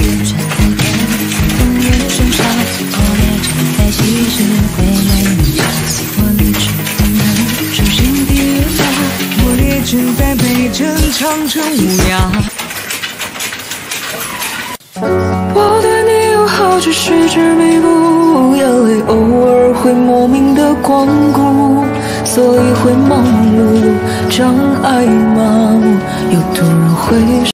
正在陪衬长成无恙。 我对你友好，只是执迷不悟，眼泪偶尔会莫名的光顾，所以会忙碌，障碍麻木，又突然会。